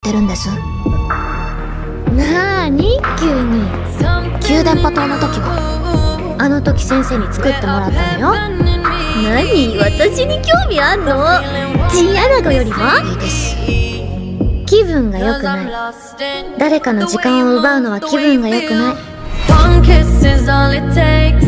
てるんです。 なーに急に。 宮電波塔の時はあの時先生に作ってもらったのよ。何、私に興味あんの？チンアナゴよりも？ いいです。 気分が良くない。誰かの時間を奪うのは気分が良くない。